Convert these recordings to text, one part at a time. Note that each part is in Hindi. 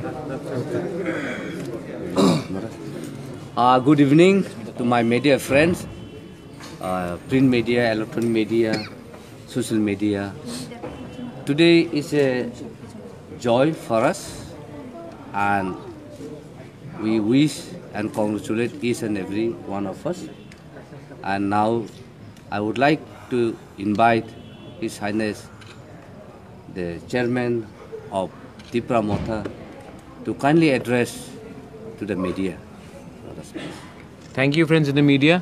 Good evening to my media friends, print media, electronic media, social media. Today is a joy for us, and we wish and congratulate each and every one of us. And now I would like to invite His Highness the Chairman of Tipra Motha to kindly address to the media. Thank you, friends in the media.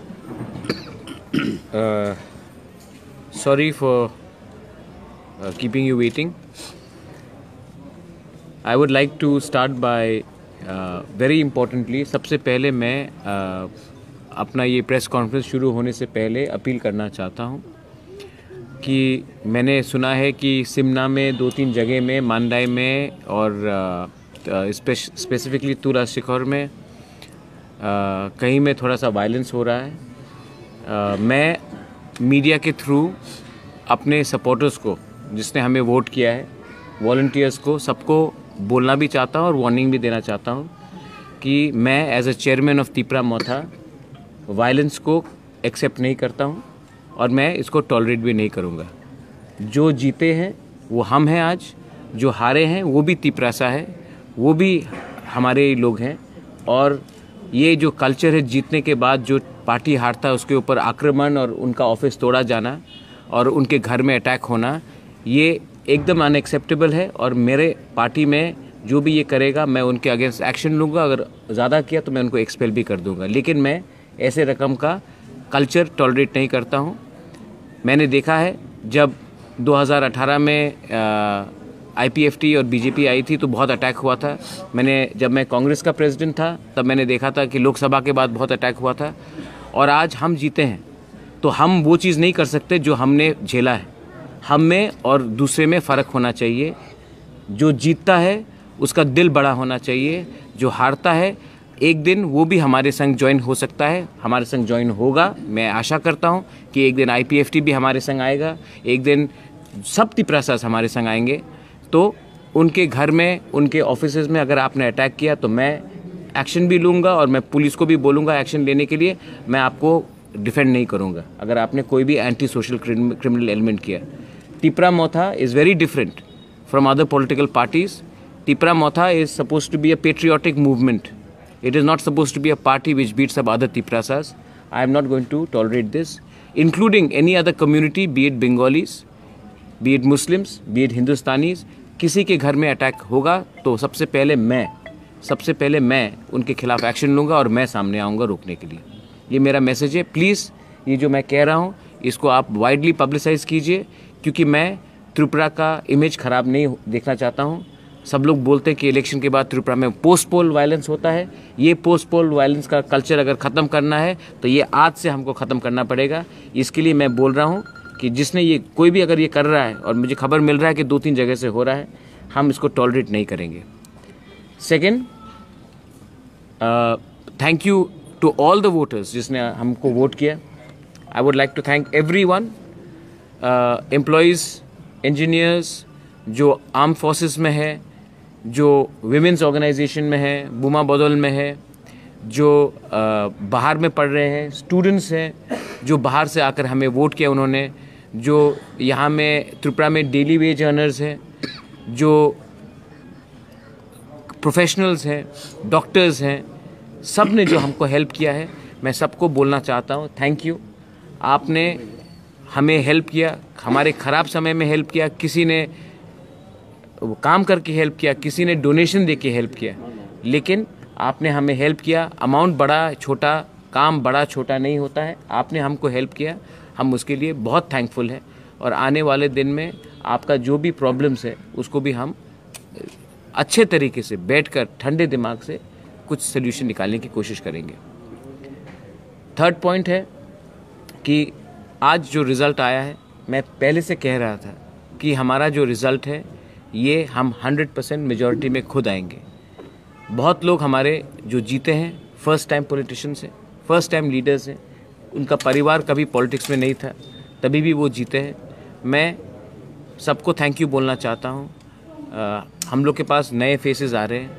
Sorry for keeping you waiting. I would like to start by very importantly, सबसे पहले मैं अपना ये प्रेस कॉन्फ्रेंस शुरू होने से पहले अपील करना चाहता हूँ कि मैंने सुना है कि सिमना में 2-3 जगह में, मांडाई में और स्पेसिफिकली तुरा शिखर में कहीं में थोड़ा सा वायलेंस हो रहा है। मैं मीडिया के थ्रू अपने सपोर्टर्स को, जिसने हमें वोट किया है, वॉलंटियर्स को, सबको बोलना भी चाहता हूँ और वार्निंग भी देना चाहता हूँ कि मैं as a chairman of Tipra Motha violence को एक्सेप्ट नहीं करता हूँ और मैं इसको टॉलरेट भी नहीं करूँगा। जो जीते हैं वो हम हैं, आज जो हारे हैं वो भी तिपरासा है, वो भी हमारे लोग हैं। और ये जो कल्चर है, जीतने के बाद जो पार्टी हारता है उसके ऊपर आक्रमण और उनका ऑफिस तोड़ा जाना और उनके घर में अटैक होना, ये एकदम अनएक्सेप्टेबल है। और मेरे पार्टी में जो भी ये करेगा मैं उनके अगेंस्ट एक्शन लूँगा। अगर ज़्यादा किया तो मैं उनको एक्सपेल भी कर दूँगा, लेकिन मैं ऐसे रकम का कल्चर टॉलरेट नहीं करता हूँ। मैंने देखा है जब 2018 में IPFT और BJP आई थी तो बहुत अटैक हुआ था। जब मैं कांग्रेस का प्रेसिडेंट था तब मैंने देखा था कि लोकसभा के बाद बहुत अटैक हुआ था। और आज हम जीते हैं तो हम वो चीज़ नहीं कर सकते जो हमने झेला है। हम में और दूसरे में फ़र्क होना चाहिए। जो जीतता है उसका दिल बड़ा होना चाहिए, जो हारता है एक दिन वो भी हमारे संग ज्वाइन हो सकता है, हमारे संग ज्वाइन होगा। मैं आशा करता हूँ कि एक दिन IPFT भी हमारे संग आएगा, एक दिन सब तिपरासास हमारे संग आएंगे। तो उनके घर में, उनके ऑफिसेज में अगर आपने अटैक किया तो मैं एक्शन भी लूँगा और मैं पुलिस को भी बोलूँगा एक्शन लेने के लिए। मैं आपको डिफेंड नहीं करूँगा अगर आपने कोई भी एंटी सोशल क्रिमिनल एलिमेंट किया। Tipra Motha is very different from other political parties. Tipra Motha is suppose to be a patriotic movement. It is not supposed to be a party which beats up other Tiprasas. I am not going to tolerate this, including any other community, be it Bengalis, be it Muslims, be it Hindustanis. किसी के घर में अटैक होगा तो सबसे पहले मैं उनके खिलाफ एक्शन लूँगा और मैं सामने आऊँगा रोकने के लिए। ये मेरा मैसेज है। प्लीज़ ये जो मैं कह रहा हूँ इसको आप वाइडली पब्लिसाइज़ कीजिए, क्योंकि मैं त्रिपुरा का इमेज ख़राब नहीं देखना चाहता हूँ। सब लोग बोलते हैं कि इलेक्शन के बाद त्रिपुरा में पोस्ट पोल वायलेंस होता है। ये पोस्ट पोल वायलेंस का कल्चर अगर ख़त्म करना है तो ये आज से हमको ख़त्म करना पड़ेगा। इसके लिए मैं बोल रहा हूँ कि जिसने ये, कोई भी अगर ये कर रहा है, और मुझे खबर मिल रहा है कि 2-3 जगह से हो रहा है, हम इसको टॉलरेट नहीं करेंगे। Second, thank you to all the voters जिसने हमको वोट किया। I would like to thank everyone, employees, engineers जो आर्म फोर्सेस में है, जो विमेंस ऑर्गेनाइजेशन में है, बुमा बदौल में है, जो बाहर में पढ़ रहे हैं, स्टूडेंट्स हैं जो बाहर से आकर हमें वोट किया उन्होंने, जो यहाँ में त्रिपुरा में डेली वेज अर्नर्स हैं, जो प्रोफेशनल्स हैं, डॉक्टर्स हैं, सब ने जो हमको हेल्प किया है, मैं सबको बोलना चाहता हूँ थैंक यू। आपने हमें हेल्प किया, हमारे ख़राब समय में हेल्प किया, किसी ने वो काम करके हेल्प किया, किसी ने डोनेशन देके हेल्प किया, लेकिन आपने हमें हेल्प किया। अमाउंट बड़ा छोटा, काम बड़ा छोटा नहीं होता है। आपने हमको हेल्प किया, हम उसके लिए बहुत थैंकफुल हैं। और आने वाले दिन में आपका जो भी प्रॉब्लम्स है उसको भी हम अच्छे तरीके से बैठकर ठंडे दिमाग से कुछ सोल्यूशन निकालने की कोशिश करेंगे। थर्ड पॉइंट है कि आज जो रिज़ल्ट आया है, मैं पहले से कह रहा था कि हमारा जो रिज़ल्ट है ये हम 100% मेजॉरिटी में खुद आएंगे। बहुत लोग हमारे जो जीते हैं फर्स्ट टाइम पॉलिटिशियंस हैं, फर्स्ट टाइम लीडर्स हैं, उनका परिवार कभी पॉलिटिक्स में नहीं था, तभी भी वो जीते हैं। मैं सबको थैंक यू बोलना चाहता हूँ। हम लोग के पास नए फेसेस आ रहे हैं,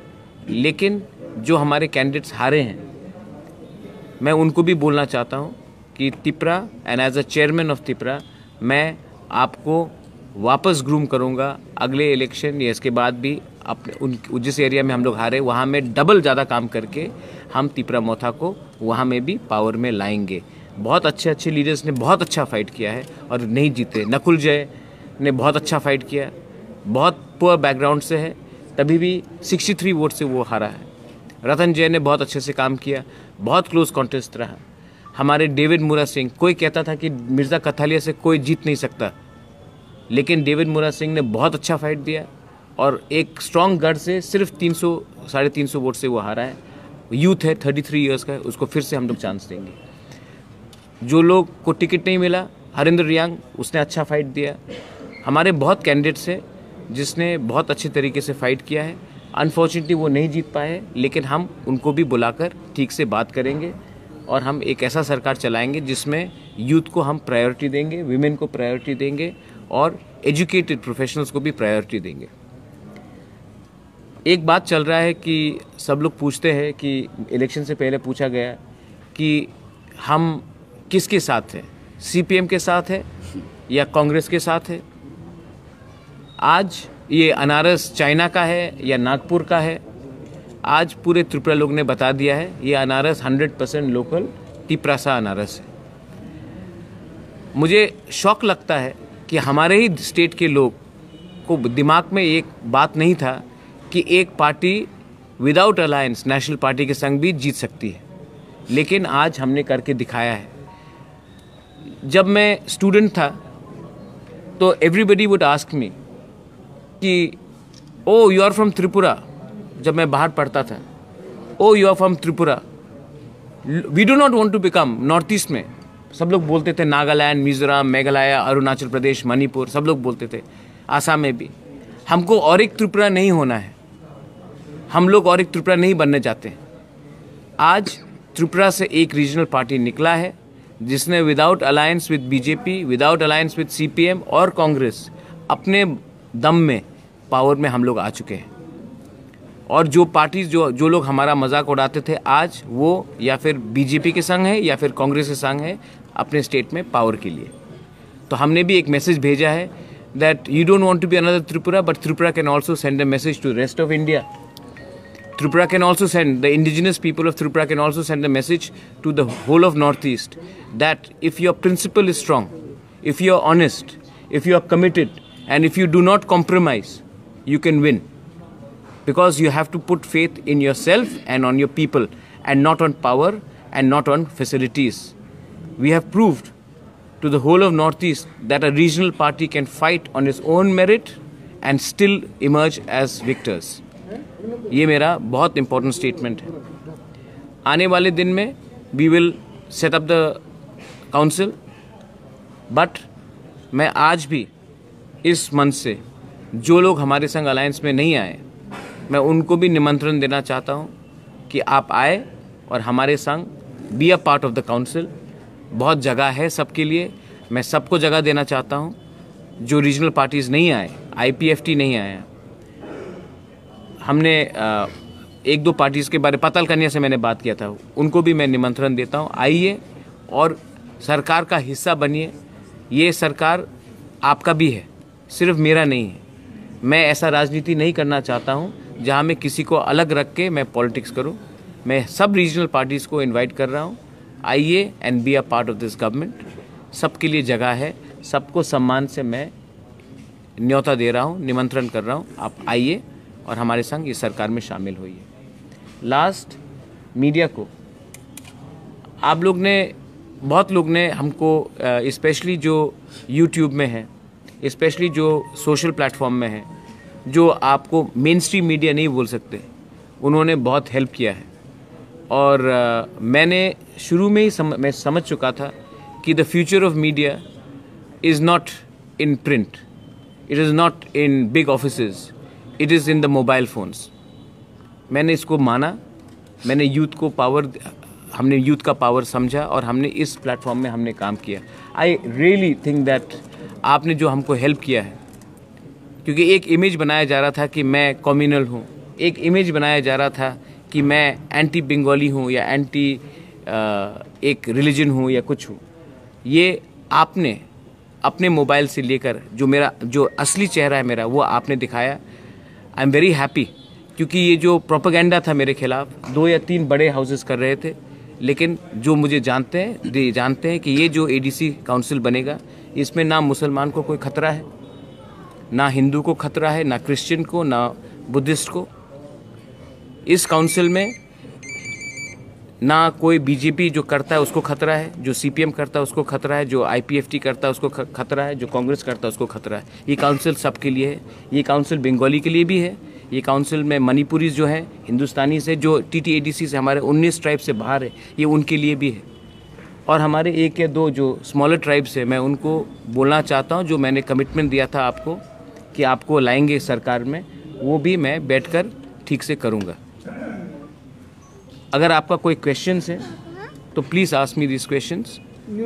लेकिन जो हमारे कैंडिडेट्स हारे हैं, मैं उनको भी बोलना चाहता हूं कि Tripura and as a chairman of Tripura मैं आपको वापस ग्रूम करूंगा अगले इलेक्शन या इसके बाद भी। अपने जिस एरिया में हम लोग हारे वहाँ में डबल ज़्यादा काम करके हम त्रिपुरा मोथा को वहाँ में भी पावर में लाएंगे। बहुत अच्छे अच्छे लीडर्स ने बहुत अच्छा फाइट किया है और नहीं जीते। नकुल जय ने बहुत अच्छा फाइट किया, बहुत पुअर बैकग्राउंड से है, तभी भी 63 वोट से वो हारा है। रतन जय ने बहुत अच्छे से काम किया, बहुत क्लोज कॉन्टेस्ट रहा। हमारे डेविड मुरा सिंह, कोई कहता था कि मिर्ज़ा कथालिया से कोई जीत नहीं सकता, लेकिन डेविड मुरा सिंह ने बहुत अच्छा फाइट दिया और एक स्ट्रॉन्ग गढ़ से सिर्फ 300 साढ़े 300 वोट से वो हारा है। यूथ है, 33 इयर्स का है, उसको फिर से हम लोग चांस देंगे। जो लोग को टिकट नहीं मिला, हरिंदर रियांग, उसने अच्छा फाइट दिया। हमारे बहुत कैंडिडेट्स हैं जिसने बहुत अच्छे तरीके से फाइट किया है। अनफॉर्चुनेटली वो नहीं जीत पाए, लेकिन हम उनको भी बुलाकर ठीक से बात करेंगे और हम एक ऐसा सरकार चलाएंगे जिसमें यूथ को हम प्रायोरिटी देंगे, विमेन को प्रायोरिटी देंगे और एजुकेटेड प्रोफेशनल्स को भी प्रायोरिटी देंगे। एक बात चल रहा है कि सब लोग पूछते हैं कि इलेक्शन से पहले पूछा गया कि हम किसके साथ हैं, सीपीएम के साथ है या कांग्रेस के साथ है। आज ये अनारस चाइना का है या नागपुर का है, आज पूरे त्रिपुरा लोग ने बता दिया है ये अनारस 100% लोकल तिपरासा अनारस है। मुझे शौक लगता है कि हमारे ही स्टेट के लोग को दिमाग में एक बात नहीं था कि एक party without alliance national party के संग भी जीत सकती है, लेकिन आज हमने करके दिखाया है। जब मैं स्टूडेंट था तो एवरीबडी वुड आस्क मी कि oh you are from Tripura. जब मैं बाहर पढ़ता था, oh you are from Tripura, we do not want to become. North east में सब लोग बोलते थे, नागालैंड, मिजोरम, मेघालय, अरुणाचल प्रदेश, मणिपुर, सब लोग बोलते थे, आसाम में भी। हमको और एक त्रिपुरा नहीं होना है, हम लोग और एक त्रिपुरा नहीं बनने जाते। आज त्रिपुरा से एक रीजनल पार्टी निकला है जिसने without alliance with BJP, without alliance with CPM और कांग्रेस अपने दम में पावर में हम लोग आ चुके हैं। और जो पार्टीज जो लोग हमारा मजाक उड़ाते थे, आज वो या फिर बीजेपी के संग है या फिर कांग्रेस के संग है अपने स्टेट में पावर के लिए। तो हमने भी एक मैसेज भेजा है that you don't want to be another Tripura, but Tripura can also send a message to rest of India. Tripura can also send, the indigenous people of Tripura can also send a message to the whole of Northeast that if your principle is strong, if you are honest, if you are committed, and if you do not compromise, you can win. Because you have to put faith in yourself and on your people, and not on power and not on facilities. We have proved to the whole of Northeast that a regional party can fight on its own merit and still emerge as victors. ये मेरा बहुत इंपॉर्टेंट स्टेटमेंट है। आने वाले दिन में we will set up the council, but मैं आज भी इस मंच से जो लोग हमारे संग अलायंस में नहीं आए, मैं उनको भी निमंत्रण देना चाहता हूं कि आप आए और हमारे संग be a part of the council. बहुत जगह है सबके लिए, मैं सबको जगह देना चाहता हूं। जो रीजनल पार्टीज़ नहीं आए, IPFT नहीं आया, हमने एक दो पार्टीज़ के बारे पताल कन्या से मैंने बात किया था, उनको भी मैं निमंत्रण देता हूँ, आइए और सरकार का हिस्सा बनिए। ये सरकार आपका भी है, सिर्फ मेरा नहीं है। मैं ऐसा राजनीति नहीं करना चाहता हूँ जहाँ मैं किसी को अलग रख के मैं पॉलिटिक्स करूँ। मैं सब रीजनल पार्टीज़ को इनवाइट कर रहा हूँ, आइए and be a part of this government. सबके लिए जगह है, सबको सम्मान से मैं न्योता दे रहा हूँ, निमंत्रण कर रहा हूँ, आप आइए और हमारे संग इस सरकार में शामिल होइए। लास्ट, मीडिया को आप लोग ने, बहुत लोग ने हमको स्पेशली जो यूट्यूब में है, स्पेशली जो सोशल प्लेटफॉर्म में है, जो आपको मेन स्ट्रीम मीडिया नहीं बोल सकते, उन्होंने बहुत हेल्प किया है। और मैंने शुरू में ही मैं समझ चुका था कि the future of media is not in print, it is not in big offices, it is in the mobile phones. मैंने इसको माना, मैंने यूथ को पावर, हमने यूथ का पावर समझा और हमने इस प्लेटफॉर्म में हमने काम किया। आई रियली थिंक दैट आपने जो हमको हेल्प किया है, क्योंकि एक इमेज बनाया जा रहा था कि मैं कम्युनल हूँ, एक इमेज बनाया जा रहा था कि मैं एंटी बंगाली हूँ या एंटी एक रिलीजन हूँ या कुछ हूँ, ये आपने अपने मोबाइल से लेकर जो असली चेहरा है मेरा वो आपने दिखाया। आई एम वेरी हैप्पी, क्योंकि ये जो प्रोपेगेंडा था मेरे खिलाफ 2 या 3 बड़े हाउसेस कर रहे थे, लेकिन जो मुझे जानते हैं कि ये जो एडीसी काउंसिल बनेगा, इसमें ना मुसलमान को कोई खतरा है, ना हिंदू को खतरा है, ना क्रिश्चियन को, ना बुद्धिस्ट को। इस काउंसिल में ना कोई बीजेपी जो करता है उसको खतरा है, जो सीपीएम करता है उसको खतरा है, जो आईपीएफटी करता है उसको खतरा है, जो कांग्रेस करता है उसको खतरा है। ये काउंसिल सबके लिए है। ये काउंसिल बंगाली के लिए भी है। ये काउंसिल में मणिपुरी जो है, हिंदुस्तानी से, जो टीटीएडीसी से हमारे 19 ट्राइब से बाहर है, ये उनके लिए भी है। और हमारे 1 या 2 जो स्मॉलर ट्राइब्स है, मैं उनको बोलना चाहता हूँ, जो मैंने कमिटमेंट दिया था आपको कि आपको लाएंगे सरकार में, वो भी मैं बैठकर ठीक से करूँगा। अगर आपका कोई क्वेश्चंस है तो please ask me this questions.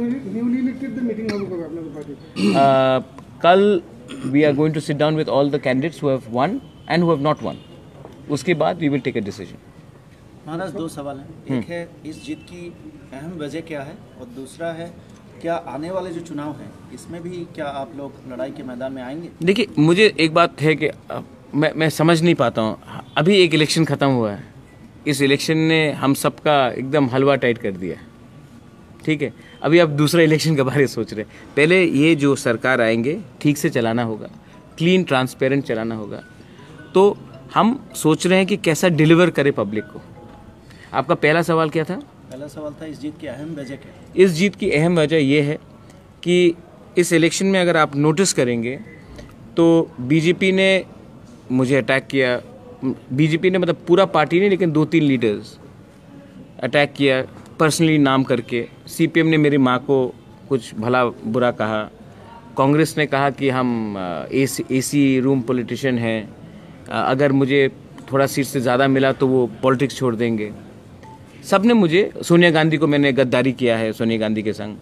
कल we are going to sit down with all the candidates who have won and who have not won. उसके बाद we will take a decision. Maharaj 2 सवाल हैं। एक है, इस जीत की अहम वजह क्या है, और दूसरा है, क्या आने वाले जो चुनाव हैं इसमें भी क्या आप लोग लड़ाई के मैदान में आएंगे? देखिए, मुझे एक बात है कि मैं समझ नहीं पाता हूँ। अभी एक इलेक्शन ख़त्म हुआ है, इस इलेक्शन ने हम सबका एकदम हलवा टाइट कर दिया, ठीक है। अभी आप दूसरा इलेक्शन के बारे में सोच रहे हैं। पहले ये जो सरकार आएंगे ठीक से चलाना होगा, क्लीन ट्रांसपेरेंट चलाना होगा। तो हम सोच रहे हैं कि कैसा डिलीवर करे पब्लिक को। आपका पहला सवाल क्या था? पहला सवाल था, इस जीत की अहम वजह क्या है? इस जीत की अहम वजह ये है कि इस इलेक्शन में अगर आप नोटिस करेंगे तो बीजेपी ने मुझे अटैक किया। बीजेपी ने मतलब पूरा पार्टी ने, लेकिन 2-3 लीडर्स अटैक किया पर्सनली नाम करके। सीपीएम ने मेरी माँ को कुछ भला बुरा कहा। कांग्रेस ने कहा कि हम एसी रूम पॉलिटिशियन हैं, अगर मुझे थोड़ा सीट से ज़्यादा मिला तो वो पॉलिटिक्स छोड़ देंगे। सब ने मुझे, सोनिया गांधी को मैंने गद्दारी किया है सोनिया गांधी के संग।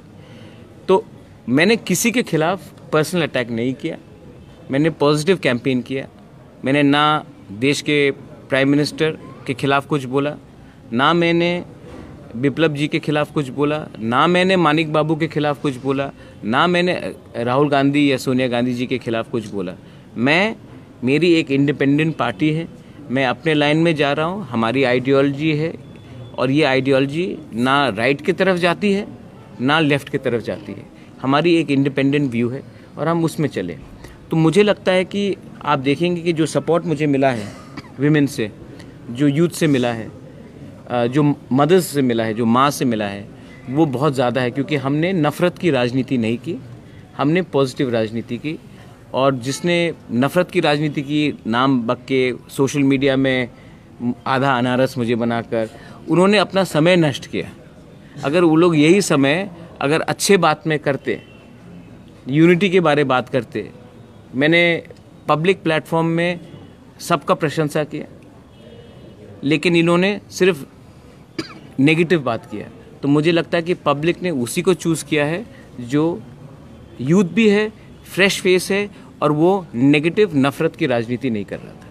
तो मैंने किसी के खिलाफ पर्सनल अटैक नहीं किया, मैंने पॉजिटिव कैंपेन किया। मैंने ना देश के प्राइम मिनिस्टर के खिलाफ कुछ बोला, ना मैंने विप्लव जी के खिलाफ कुछ बोला, ना मैंने मानिक बाबू के खिलाफ कुछ बोला, ना मैंने राहुल गांधी या सोनिया गांधी जी के खिलाफ कुछ बोला। मेरी एक इंडिपेंडेंट पार्टी है, मैं अपने लाइन में जा रहा हूँ, हमारी आइडियोलॉजी है, और ये आइडियोलॉजी ना राइट की तरफ जाती है ना लेफ्ट की तरफ जाती है। हमारी एक इंडिपेंडेंट व्यू है और हम उसमें चले। तो मुझे लगता है कि आप देखेंगे कि जो सपोर्ट मुझे मिला है विमेन से, जो यूथ से मिला है, जो मदर्स से मिला है, जो माँ से मिला है, वो बहुत ज़्यादा है। क्योंकि हमने नफ़रत की राजनीति नहीं की, हमने पॉजिटिव राजनीति की। और जिसने नफ़रत की राजनीति की, नाम बक के सोशल मीडिया में आधा अनारस मुझे बनाकर, उन्होंने अपना समय नष्ट किया। अगर वो लोग यही समय अगर अच्छे बात में करते, यूनिटी के बारे बात करते, मैंने पब्लिक प्लेटफॉर्म में सबका प्रशंसा किया, लेकिन इन्होंने सिर्फ नेगेटिव बात किया। तो मुझे लगता है कि पब्लिक ने उसी को चूज़ किया है जो यूथ भी है, फ्रेश फेस है, और वो नेगेटिव नफरत की राजनीति नहीं कर रहा था।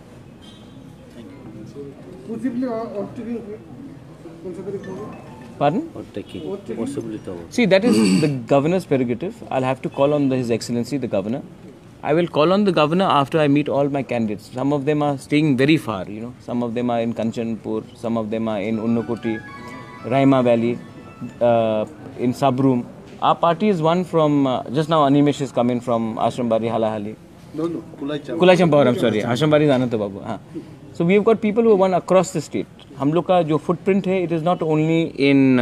Pardon? See, that is the governor's prerogative. I'll have to call on His Excellency the Governor. I will call on the Governor after I meet all my candidates. Some of them are staying very far, you know. Some of them are in Kanchanpur, some of them are in Unnakoti, Raima Valley, in Sabroom. Our party is one from, just now Animesh is coming from Ashrambari, Halahali. No, Kulai Champawar, I'm sorry. Ashrambari is Ananta Babu. हाँ. So we have got people who won across the state. हम लोग का जो footprint है, it is not only in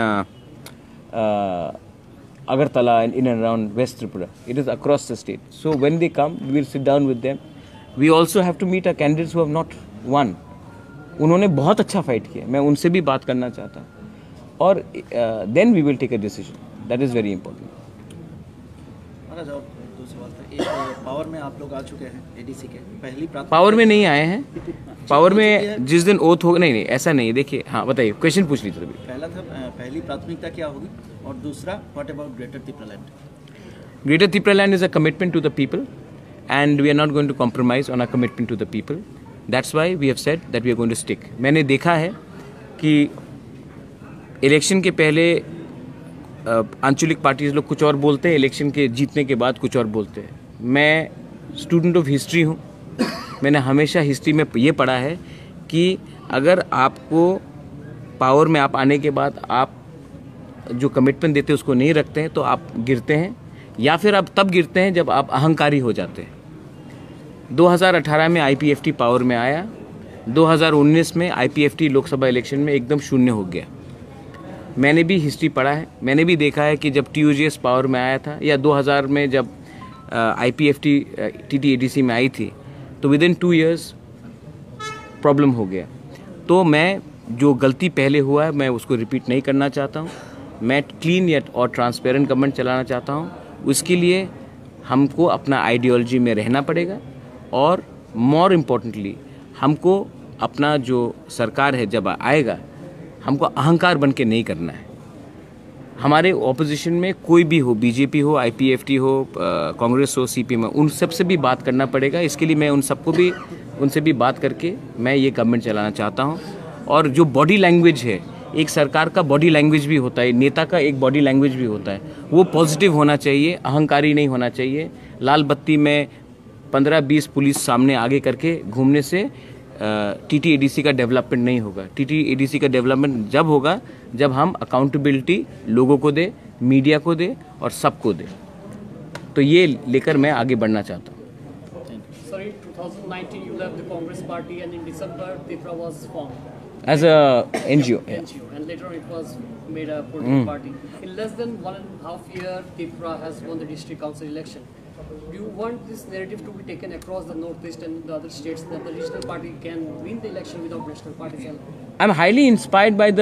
Agartala and in and around West Tripura. It is across the state. So when they come, we will sit down with them. We also have to meet our candidates who have not won. उन्होंने बहुत अच्छा फाइट किया, मैं उनसे भी बात करना चाहता हूँ, और then we will take a decision. That is very important. महाराज, और दो सवाल था। एक, पावर में आप लोग आ चुके हैं एडीसी के, पहली पावर में नहीं आए हैं। पावर में जिस दिन ओथ हो, नहीं ऐसा नहीं। देखिए, हाँ बताइए, क्वेश्चन पूछ लीजिए। पहला था, पहली प्राथमिकता क्या होगी, और दूसरा, what about greater Tipraland? Greater Tipraland is a commitment to the people, and we are not going to compromise on our commitment to the people. That's why we have said that we are going to stick. मैंने देखा है कि इलेक्शन के पहले आंचलिक पार्टीज लोग कुछ और बोलते हैं, इलेक्शन के जीतने के बाद कुछ और बोलते हैं। मैं स्टूडेंट ऑफ हिस्ट्री हूँ। मैंने हमेशा हिस्ट्री में ये पढ़ा है कि अगर आपको पावर में आप आने के बाद आप जो कमिटमेंट देते हैं उसको नहीं रखते हैं तो आप गिरते हैं, या फिर आप तब गिरते हैं जब आप अहंकारी हो जाते हैं। 2018 में आईपीएफटी पावर में आया, 2019 में आईपीएफटी लोकसभा इलेक्शन में एकदम शून्य हो गया। मैंने भी हिस्ट्री पढ़ा है, मैंने भी देखा है कि जब टीयूजीएस पावर में आया था या 2000 में जब आईपीएफटी टीटीएडीसी में आई थी तो विद इन 2 years प्रॉब्लम हो गया। तो मैं जो गलती पहले हुआ है मैं उसको रिपीट नहीं करना चाहता हूँ। मैं क्लीन या और ट्रांसपेरेंट गवर्नमेंट चलाना चाहता हूँ। उसके लिए हमको अपना आइडियोलॉजी में रहना पड़ेगा और मोर इम्पोर्टेंटली हमको अपना जो सरकार है जब आएगा हमको अहंकार बन के नहीं करना है। हमारे ऑपोजिशन में कोई भी हो, बीजेपी हो, आईपीएफटी हो, कांग्रेस हो, सीपीएम हो, उन सब से भी बात करना पड़ेगा। इसके लिए मैं उनसे भी बात करके मैं ये गवर्नमेंट चलाना चाहता हूँ। और जो बॉडी लैंग्वेज है, एक सरकार का बॉडी लैंग्वेज भी होता है, नेता का एक बॉडी लैंग्वेज भी होता है, वो पॉजिटिव होना चाहिए, अहंकारी नहीं होना चाहिए। लाल बत्ती में 15-20 पुलिस सामने आगे करके घूमने से टीटीएडीसी का डेवलपमेंट नहीं होगा। टीटीएडीसी का डेवलपमेंट जब होगा जब हम अकाउंटेबिलिटी लोगों को दे, मीडिया को दे और सबको दे। तो ये लेकर मैं आगे बढ़ना चाहता हूँ। Sir, in 2019 you left the Congress party and in December TIPRA was formed. As a NGO. Yeah. NGO, and later on it was made a political party. In less than 1.5 years, TIPRA has won the district council election. Do you want this narrative to be taken across the northeast and the other states that the regional party can win the election without national party's help? I'm highly inspired by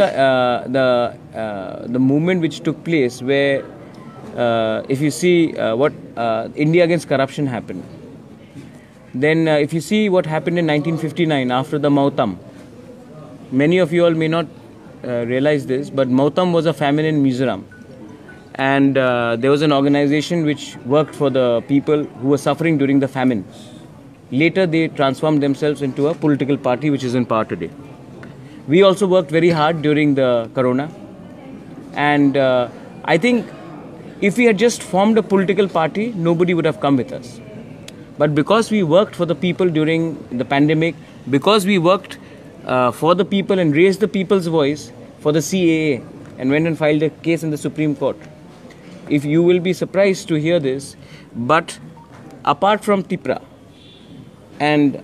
the movement which took place, where if you see what India against corruption happened. Then if you see what happened in 1959 after the Mautam, many of you all may not realize this, but Mautam was a famine in Mizoram. And there was an organization which worked for the people who were suffering during the famine. Later they transformed themselves into a political party which is in power today. We also worked very hard during the corona, and I think if we had just formed a political party, nobody would have come with us. But because we worked for the people during the pandemic, because we worked for the people and raised the people's voice for the CAA and went and filed a case in the Supreme Court. If you will be surprised to hear this, but apart from TIPRA and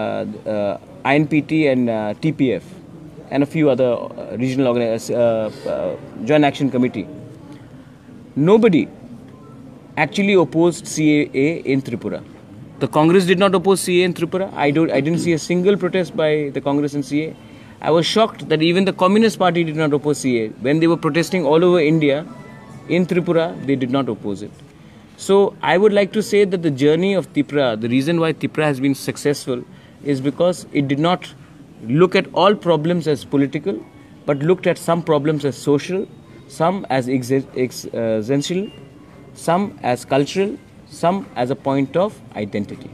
INPT and TPF and a few other regional Joint Action Committee, nobody actually opposed CAA in Tripura. The Congress did not oppose CAA in Tripura. I didn't see a single protest by the Congress and CAA. I was shocked that even the Communist Party did not oppose CAA. When they were protesting all over India, in Tripura, they did not oppose it. So I would like to say that the journey of TIPRA, the reason why TIPRA has been successful is because it did not look at all problems as political, but looked at some problems as social, some as existential, some as cultural, some as a point of identity.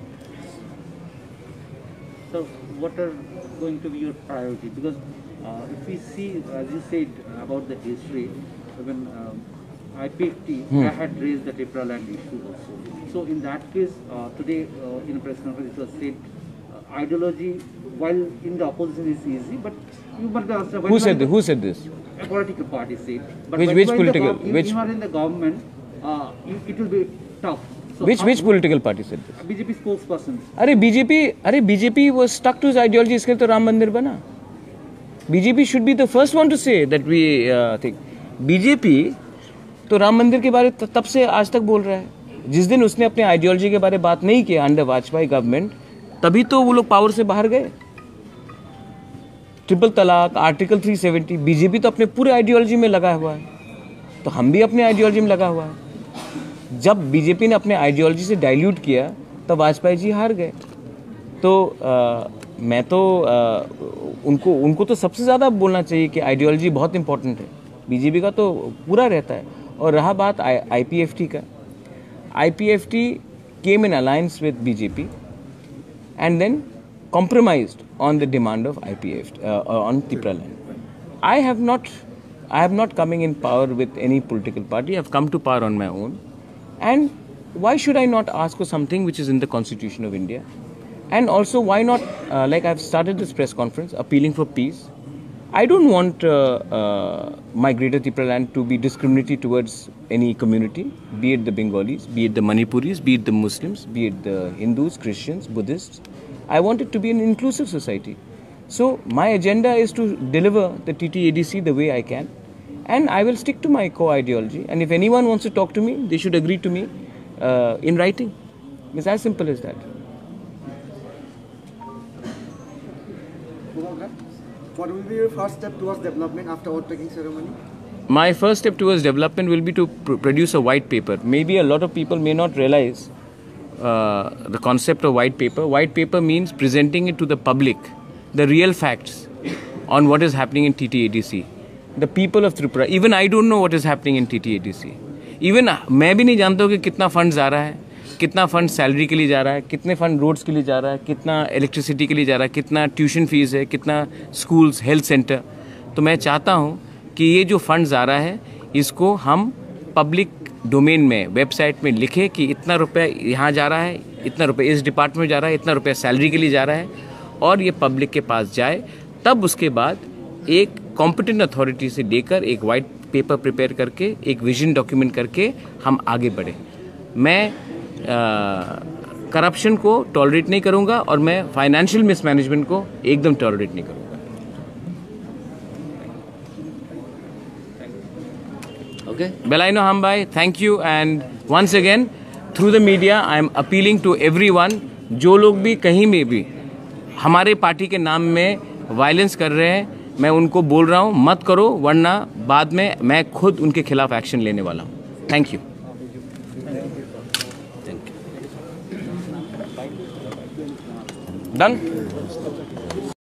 So what are going to be your priority? Because if we see, as you said about the history, when IPFT had raised the TIPRA land issue also. So in that case, today in a press conference it was said, ideology, while in the opposition is easy, but you must ask Who said this? A political party said. But Which political? If you are in the government, it will be tough. So Which political party said this? BJP spokesperson. BJP was stuck to his ideology. इसके तो राम मंदिर बना. BJP should be the first one to say that we think. BJP तो राम मंदिर के बारे तब से आज तक बोल रहा है। जिस दिन उसने अपने आइडियोलॉजी के बारे में बात नहीं किया अंडर वाजपेयी गवर्नमेंट, तभी तो वो लोग पावर से बाहर गए। ट्रिपल तलाक, आर्टिकल 370, बीजेपी तो अपने पूरे आइडियोलॉजी में लगा हुआ है, तो हम भी अपने आइडियोलॉजी में लगा हुआ है। जब बीजेपी ने अपने आइडियोलॉजी से डाइल्यूट किया तब वाजपेयी जी हार गए। तो मैं तो उनको तो सबसे ज़्यादा बोलना चाहिए कि आइडियोलॉजी बहुत इंपॉर्टेंट है। बीजेपी का तो पूरा रहता है। और रहा बात आईपीएफटी का, IPFT came in alliance with BJP, and then compromised on the demand of IPF on Tipra land. I have not coming in power with any political party. I have come to power on my own. And why should I not ask for something which is in the Constitution of India? And also, why not, like I've started this press conference, appealing for peace. I don't want my Greater Tipra land to be discriminatory towards any community, be it the Bengalis, be it the Manipuris, be it the Muslims, be it the Hindus, Christians, Buddhists. I want it to be an inclusive society. So my agenda is to deliver the TTADC the way I can, and I will stick to my core ideology. And if anyone wants to talk to me, they should agree to me in writing. It's as simple as that. What will be your first step towards development after oath-taking ceremony? My first step towards development will be to produce a white paper. Maybe a lot of people may not realize the concept of white paper. White paper means presenting it to the public, the real facts on what is happening in TTADC. The people of Tripura, even I don't know what is happening in TTADC. Even मैं भी नहीं जानता हूँ कि कितना फंड जा रहा है, कितना फंड सैलरी के लिए जा रहा है, कितने फंड रोड्स के लिए जा रहा है, कितना इलेक्ट्रिसिटी के लिए जा रहा है, कितना ट्यूशन फीस है, कितना स्कूल्स, हेल्थ सेंटर. तो मैं चाहता हूँ कि ये जो फंड आ रहा है इसको हम पब्लिक डोमेन में वेबसाइट में लिखें कि इतना रुपया यहाँ जा रहा है, इतना रुपया इस डिपार्टमेंट में जा रहा है, इतना रुपया सैलरी के लिए जा रहा है, और ये पब्लिक के पास जाए. तब उसके बाद एक कॉम्पिटेंट अथॉरिटी से लेकर एक वाइट पेपर प्रिपेयर करके, एक विजन डॉक्यूमेंट करके हम आगे बढ़े. मैं करप्शन को टॉलरेट नहीं करूंगा और मैं फाइनेंशियल मिसमैनेजमेंट को एकदम टॉलरेट नहीं करूंगा. Okay. Belaino Hambai, thank you, and once again through the media I am appealing to everyone. जो लोग भी कहीं में भी हमारे पार्टी के नाम में वायलेंस कर रहे हैं, मैं उनको बोल रहा हूँ मत करो, वरना बाद में मैं खुद उनके खिलाफ एक्शन लेने वाला हूँ. Thank you. Done?